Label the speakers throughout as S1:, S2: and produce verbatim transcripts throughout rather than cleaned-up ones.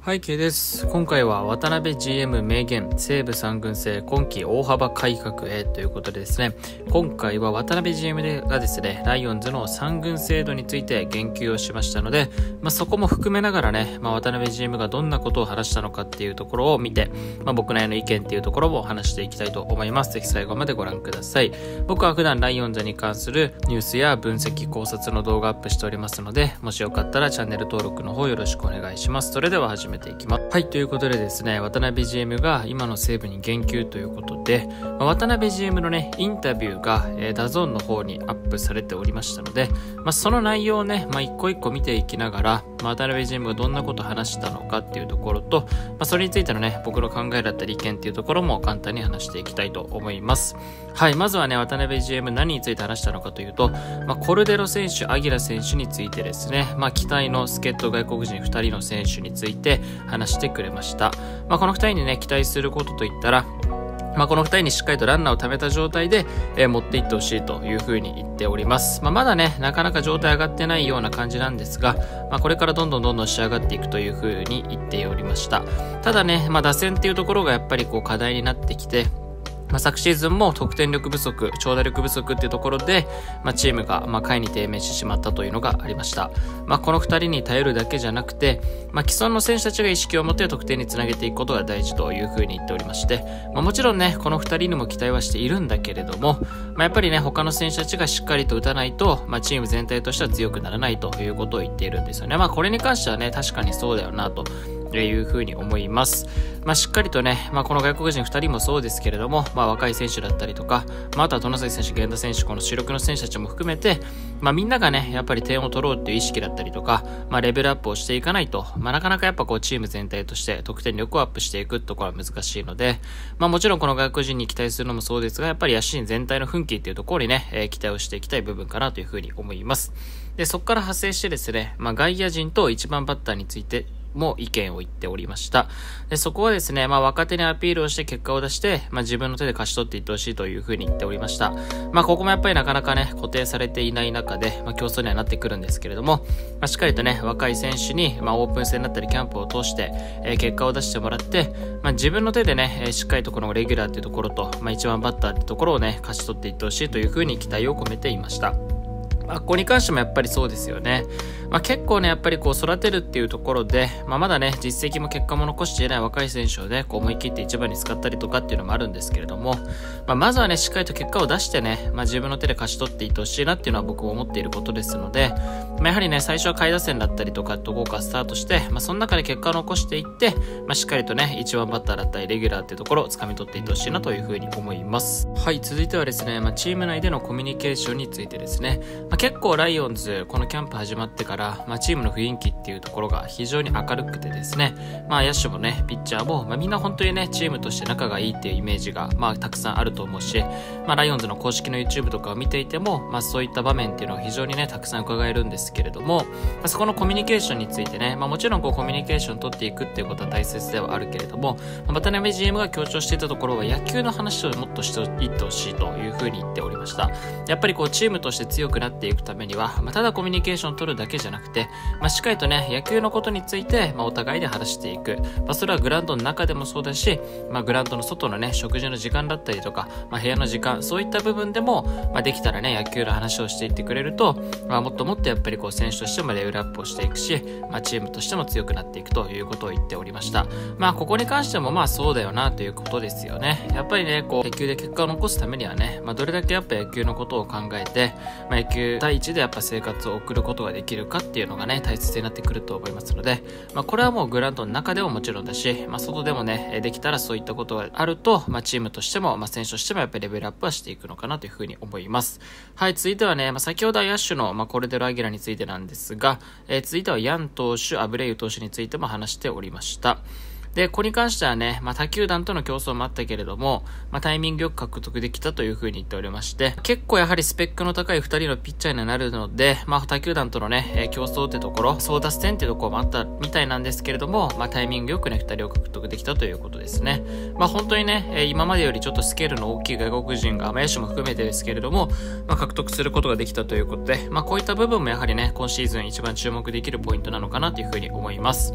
S1: 背景です。今回は渡辺 ジーエム 明言西武さん軍制今季大幅改革へということでですね、今回は渡辺 ジーエム がですねライオンズのさん軍制度について言及をしましたので、まあ、そこも含めながらね、まあ、渡辺 ジーエム がどんなことを話したのかっていうところを見て、まあ、僕なりの意見っていうところも話していきたいと思います。ぜひ最後までご覧ください。僕は普段ライオンズに関するニュースや分析考察の動画アップしておりますので、もしよかったらチャンネル登録の方よろしくお願いします。それでは始めていきます。はい、ということでですね、渡辺 ジーエム が今の西武に言及ということで、まあ、渡辺 ジーエム のねインタビューが、えー、ダゾーンの方にアップされておりましたので、まあ、その内容をね、まあ、一個一個見ていきながら、まあ、渡辺 ジーエム がどんなことを話したのかっていうところと、まあ、それについてのね僕の考えだったり意見っていうところも簡単に話していきたいと思います。はい、まずはね渡辺 ジーエム 何について話したのかというと、まあ、コルデロ選手、アギラ選手についてですね、まあ、期待の助っ人外国人ふたりの選手について話してくれました。まあ、このふたりにね期待することといったら、まあ、このふたりにしっかりとランナーを貯めた状態で、えー、持っていってほしいというふうに言っております。まあ、まだねなかなか状態上がってないような感じなんですが、まあ、これからどんどんどんどん仕上がっていくというふうに言っておりました。ただね、まあ、打線っていうところがやっぱりこう課題になってきて、まあ、昨シーズンも得点力不足、長打力不足っていうところで、まあ、チームがまあ下位に低迷してしまったというのがありました。まあ、このふたりに頼るだけじゃなくて、まあ、既存の選手たちが意識を持って得点につなげていくことが大事というふうに言っておりまして、まあ、もちろんねこのふたりにも期待はしているんだけれども、まあ、やっぱりね他の選手たちがしっかりと打たないと、まあ、チーム全体としては強くならないということを言っているんですよね。まあ、これに関してはね確かにそうだよなというふうに思います。まあ、しっかりとね、まあ、この外国人ふたりもそうですけれども、まあ、若い選手だったりとか、まあ、あとは外崎選手、源田選手、この主力の選手たちも含めて、まあ、みんながねやっぱり点を取ろうっていう意識だったりとか、まあ、レベルアップをしていかないと、まあ、なかなかやっぱこうチーム全体として得点力をアップしていくところは難しいので、まあ、もちろんこの外国人に期待するのもそうですが、やっぱり野手陣全体の奮起っていうところにね、えー、期待をしていきたい部分かなというふうに思います。でそこから派生してですね、まあ、外野陣といちばんバッターについても意見を言っておりました。でそこはですね、まあ、若手にアピールをして結果を出して、まあ、自分の手で勝ち取っていってほしいというふうに言っておりました。まあ、ここもやっぱりなかなかね固定されていない中で、まあ、競争にはなってくるんですけれども、まあ、しっかりとね若い選手に、まあ、オープン戦だったりキャンプを通して、えー、結果を出してもらって、まあ、自分の手でね、えー、しっかりとこのレギュラーっていうところと、まあ、いちばんバッターっていうところをね勝ち取っていってほしいというふうに期待を込めていました。まあ、ここに関してもやっぱりそうですよね。まあ、結構ねやっぱりこう育てるっていうところで、まあ、まだね実績も結果も残していない若い選手をねこう思い切って一番に使ったりとかっていうのもあるんですけれども、まあ、まずはねしっかりと結果を出してね、まあ、自分の手で勝ち取っていってほしいなっていうのは僕も思っていることですので、まあ、やはりね最初は下位打線だったりとかとこうかスタートして、まあ、その中で結果を残していって、まあ、しっかりとねいちばんバッターだったりレギュラーっていうところを掴み取っていってほしいなというふうに思います。はい、続いてはですね、まあ、チーム内でのコミュニケーションについてですね、まあ、結構ライオンズこのキャンプ始まってから、まあ、チームの雰囲気っていうところが非常に明るくてですね、まあ野手もねピッチャーも、まあ、みんな本当にねチームとして仲がいいっていうイメージがまあたくさんあると思うし、まあライオンズの公式の YouTube とかを見ていても、まあそういった場面っていうのは非常にねたくさん伺えるんですけれども、まあ、そこのコミュニケーションについてね、まあもちろんこうコミュニケーションを取っていくっていうことは大切ではあるけれども、まあ、渡辺 ジーエム が強調していたところは野球の話をもっとしていってほしいというふうに言っておりました。やっぱりこうチームとして強くなっていくためには、まあ、ただコミュニケーションを取るだけじゃなくて、まあ、しっかりとね野球のことについて、まあ、お互いで話していく、まあ、それはグラウンドの中でもそうだし、まあ、グラウンドの外のね食事の時間だったりとか、まあ、部屋の時間、そういった部分でも、まあ、できたらね野球の話をしていってくれると、まあ、もっともっとやっぱりこう選手としてもレベルアップをしていくし、まあ、チームとしても強くなっていくということを言っておりました。まあここに関してもまあそうだよなということですよね。やっぱりねこう野球で結果を残すためにはね、まあ、どれだけやっぱ野球のことを考えて、まあ、野球第一でやっぱ生活を送ることができるかっていうのがね大切になってくると思いますので、まあ、これはもうグラウンドの中でももちろんだし、まあ、外でもねできたらそういったことがあると、まあ、チームとしても、まあ、選手としてもやっぱりレベルアップはしていくのかなというふうに思います。はい、続いてはね、まあ、先ほどは野手の、まあ、コルデロ・アギラについてなんですが、えー、続いてはヤン投手、アブレイユ投手についても話しておりました。で、ここに関してはね、まあ、他球団との競争もあったけれども、まあ、タイミングよく獲得できたという風に言っておりまして、結構やはりスペックの高いふたりのピッチャーになるので、まあ、他球団とのね、えー、競争ってところ、争奪戦ってところもあったみたいなんですけれども、まあ、タイミングよくね、ふたりを獲得できたということですね。まあ、本当にね、えー、今までよりちょっとスケールの大きい外国人が、まあ、野手も含めてですけれども、まあ、獲得することができたということで、まあ、こういった部分もやはりね、今シーズン一番注目できるポイントなのかなという風に思います。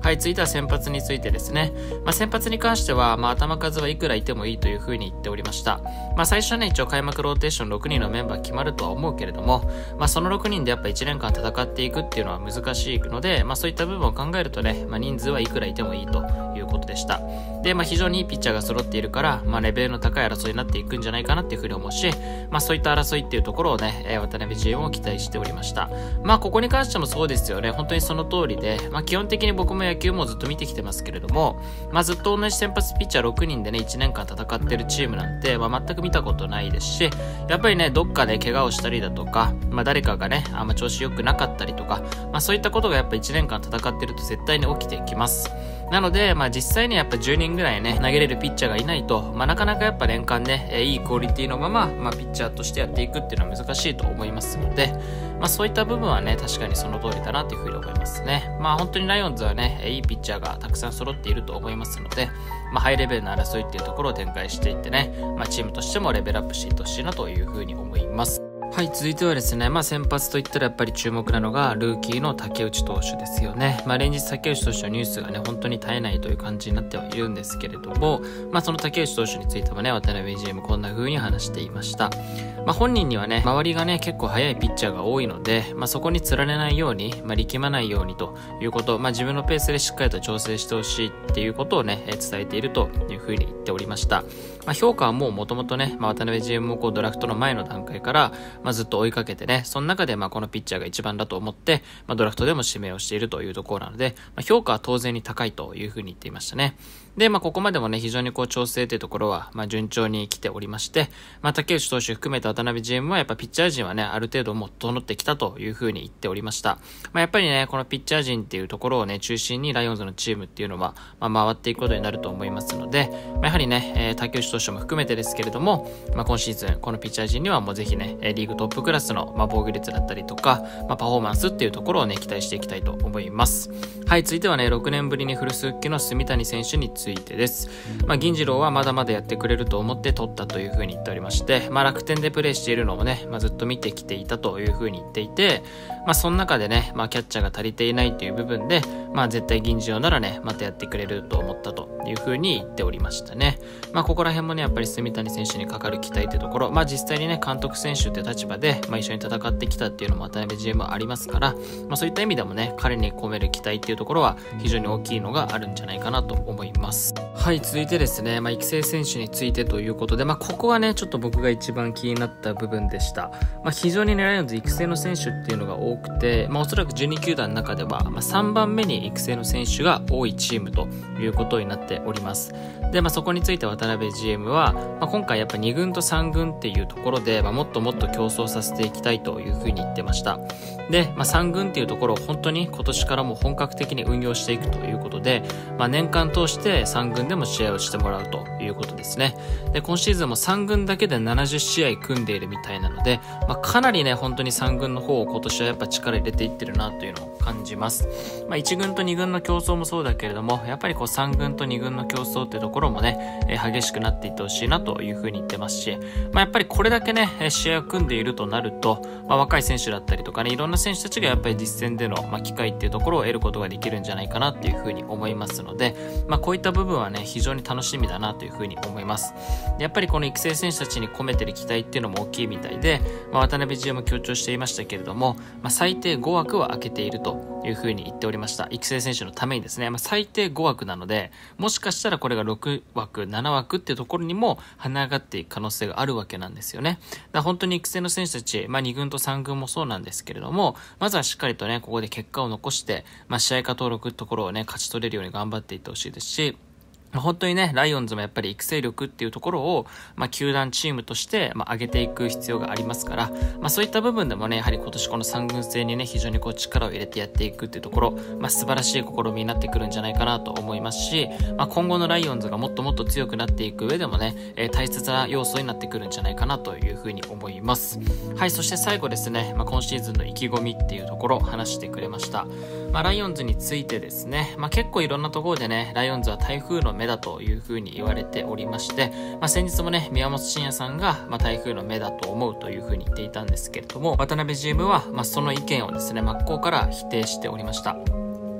S1: はい、続いては先発についてですね。まあ、先発に関しては、まあ、頭数はいくらいてもいいというふうに言っておりました。まあ、最初はね、一応開幕ローテーションろくにんのメンバー決まるとは思うけれども、まあ、そのろくにんでやっぱいちねんかん戦っていくっていうのは難しいので、まあ、そういった部分を考えるとね、まあ、人数はいくらいてもいいということでした。で、まあ、非常にいいピッチャーが揃っているから、まあ、レベルの高い争いになっていくんじゃないかなっていうふうに思うし、まあ、そういった争いっていうところをね、えー、渡辺 ジーエム を期待しておりました。まあ、ここに関してもそうですよね。本当にその通りで、まあ、基本的に僕も野球もずっと見てきてますけれども、まあ、ずっと同じ先発ピッチャーろくにんでねいちねんかん戦ってるチームなんて、まあ、全く見たことないですし、やっぱりねどっかで怪我をしたりだとか、まあ、誰かがねあんま調子良くなかったりとか、まあ、そういったことがやっぱいちねんかん戦ってると絶対に起きてきます。なので、まあ、実際にやっぱじゅうにんぐらいね投げれるピッチャーがいないと、まあ、なかなかやっぱ年間ねいいクオリティのまま、まあ、ピッチャーとしてやっていくっていうのは難しいと思いますので、まあ、そういった部分はね確かにその通りだなというふうに思いますね。まあ本当にライオンズはねいいピッチャーがたくさん揃っていると思いますので、まあ、ハイレベルな争いっていうところを展開していってね、まあ、チームとしてもレベルアップしていってほしいなというふうに思います。はい、続いてはですね、まあ先発といったらやっぱり注目なのがルーキーの竹内投手ですよね。まあ連日竹内投手のニュースがね本当に絶えないという感じになってはいるんですけれども、まあその竹内投手についてもね渡辺 ジーエム こんな風に話していました。まあ本人にはね周りがね結構速いピッチャーが多いので、まあそこにつられないように、まあ力まないようにということ、まあ自分のペースでしっかりと調整してほしいっていうことをね伝えているという風に言っておりました。まあ評価はもう元々ね、まあ、渡辺 ジーエム をこうドラフトの前の段階から、まあ、ずっと追いかけてね、その中でまあこのピッチャーが一番だと思って、まあ、ドラフトでも指名をしているというところなので、まあ、評価は当然に高いというふうに言っていましたね。で、まあここまでもね非常にこう調整というところはまあ順調に来ておりまして、まあ竹内投手含めた渡辺 ジーエム はやっぱピッチャー陣はねある程度もう整ってきたというふうに言っておりました。まあやっぱりねこのピッチャー陣っていうところをね中心にライオンズのチームっていうのはまあ回っていくことになると思いますので、まあ、やはりね、えー、竹内投手も含めてですけれども、まあ今シーズンこのピッチャー陣にはもうぜひねリーグトップクラスのまあ防御率だったりとか、まあ、パフォーマンスっていうところをね期待していきたいと思います。はい、続いてはねろくねんぶりにフルス復帰の住谷選手についてです。まあ、銀次郎はまだまだやってくれると思って取ったというふうに言っておりまして、まあ、楽天でプレーしているのをね、まあ、ずっと見てきていたというふうに言っていて、まあ、その中でね、まあ、キャッチャーが足りていないという部分で、まあ、絶対銀次郎ならねまたやってくれると思ったというふうに言っておりましたね。まあ、ここら辺もねやっぱり住谷選手にかかる期待というところ、まあ、実際にね監督選手という立場で、まあ、一緒に戦ってきたっていうのも渡辺 ジーエム はありますから、まあ、そういった意味でもね彼に込める期待っていうところは非常に大きいのがあるんじゃないかなと思います。はい、続いてですね、まあ、育成選手についてということで、まあ、ここはねちょっと僕が一番気になった部分でした。まあ、非常にねライオンズ育成の選手っていうのが多くて、まあ、おそらくじゅうに球団の中では、まあ、さんばんめに育成の選手が多いチームということになっております。で、まあ、そこについて渡辺 ジーエム は、まあ、今回やっぱに軍とさん軍っていうところで、まあ、もっともっと競争させていきたいというふうに言ってました。で、まあ、さん軍っていうところを本当に今年からも本格的に運用していくということで、まあ、年間通してさん軍でも試合をしてもらうということですね。で、今シーズンもさん軍だけでななじゅっしあい組んでいるみたいなので、まあ、かなりね本当にさん軍の方を今年はやっぱ力入れていってるなというのを感じます。まあ、いち軍とに軍の競争もそうだけれども、やっぱりこうさん軍とに軍の競争っていうところもね、えー、激しくなっていってほしいなというふうに言ってますし、まあ、やっぱりこれだけね試合を組んでいるとなると、まあ、若い選手だったりとかねいろんな選手たちがやっぱり実戦での、まあ、機会っていうところを得ることができるんじゃないかなっていうふうに思いますので、まあ、こういった部分はね非常に楽しみだなというふうに思います。やっぱりこの育成選手たちに込めてる期待っていうのも大きいみたいで、まあ、渡辺 ジーエム も強調していましたけれども、まあ、最低ごわくは空けているというふうに言っておりました。育成選手のためにですね、まあ、最低ごわくなので、もしかしたらこれがろくわくななわくっていうところにも跳ね上がっていく可能性があるわけなんですよね。だから本当に育成の選手たち、まあ、に軍とさん軍もそうなんですけれども、まずはしっかりとねここで結果を残して、まあ、試合化登録ってところをね勝ち取れるように頑張っていってほしいですし、本当にねライオンズもやっぱり育成力っていうところを、まあ、球団チームとして、まあ、上げていく必要がありますから、まあ、そういった部分でもねやはり今年このさん軍制にね非常にこう力を入れてやっていくっていうところ、まあ、素晴らしい試みになってくるんじゃないかなと思いますし、まあ、今後のライオンズがもっともっと強くなっていく上でもね、えー、大切な要素になってくるんじゃないかなというふうに思います。はい、そして最後ですね、まあ、今シーズンの意気込みっていうところを話してくれました。まあ、ライオンズについてですね、まあ、結構いろんなところでねライオンズは台風の目だというふうに言われておりまして、まあ、先日もね宮本慎也さんが、まあ、台風の目だと思うというふうに言っていたんですけれども、渡辺 ジーエム は、まあ、その意見をですね真っ向から否定しておりました。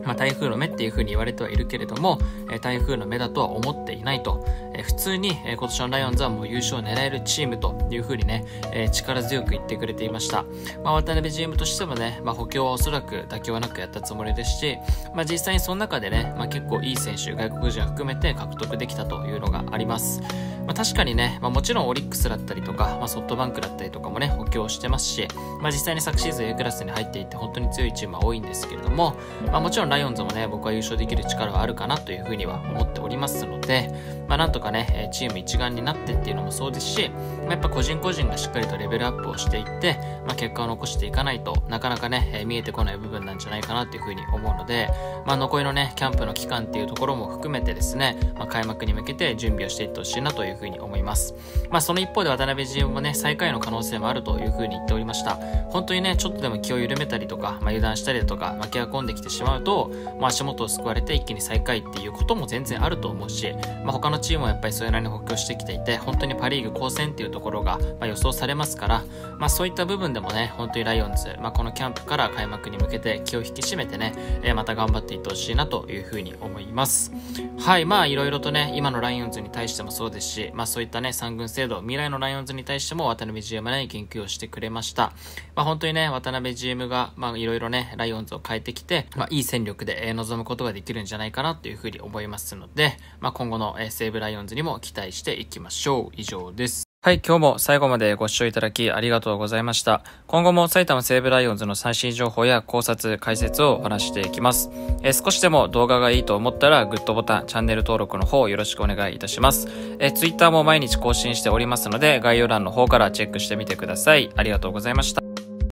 S1: まあ、台風の目っていう風に言われてはいるけれども、えー、台風の目だとは思っていないと、えー、普通に、えー、今年のライオンズはもう優勝を狙えるチームという風にね、えー、力強く言ってくれていました。まあ、渡辺 ジーエム としてもね、まあ、補強はおそらく妥協はなくやったつもりですし、まあ、実際にその中でね、まあ、結構いい選手、外国人を含めて獲得できたというのがあります。まあ、確かにね、まあ、もちろんオリックスだったりとか、まあ、ソフトバンクだったりとかもね、補強してますし、まあ、実際に昨シーズン A クラスに入っていて本当に強いチームは多いんですけれども、まあ、もちろんライオンズもね、僕は優勝できる力はあるかなというふうには思っておりますので、まあ、なんとかね、チーム一丸になってっていうのもそうですし、まあ、やっぱ個人個人がしっかりとレベルアップをしていって、まあ、結果を残していかないとなかなかね、見えてこない部分なんじゃないかなというふうに思うので、まあ、残りのね、キャンプの期間っていうところも含めてですね、まあ、開幕に向けて準備をしていってほしいなというふうに思います。まあ、その一方で渡辺 ジーエム もね、最下位の可能性もあるというふうに言っておりました。本当にね、ちょっとでも気を緩めたりとか、まあ、油断したりだとか、負けが込んできてしまうと、まあ、足元を救われて一気に最下位っていうことも全然あると思うし、まあ、他のチームもやっぱりそれなりに補強してきていて、本当にパリーグ好戦っていうところが、まあ、予想されますから、まあ、そういった部分でもね、本当にライオンズ、まあ、このキャンプから開幕に向けて気を引き締めてね、えー、また頑張っていってほしいなというふうに思います。はい、まあいろいろとね、今のライオンズに対してもそうですし、まあそういったね、さん軍制度、未来のライオンズに対しても渡辺 ジーエム に言及をしてくれました。まあ本当にね、渡辺 ジーエム が、まあいろいろね、ライオンズを変えてきて、まあいい戦力で、えー、臨むことができるんじゃないかなというふうに思いますので、まあ今後の、えー、西武ライオンズにも期待していきましょう。以上です。はい、今日も最後までご視聴いただきありがとうございました。今後も埼玉西武ライオンズの最新情報や考察、解説をお話していきます。えー、少しでも動画がいいと思ったらグッドボタン、チャンネル登録の方よろしくお願いいたします。えー、Twitter も毎日更新しておりますので概要欄の方からチェックしてみてください。ありがとうございました。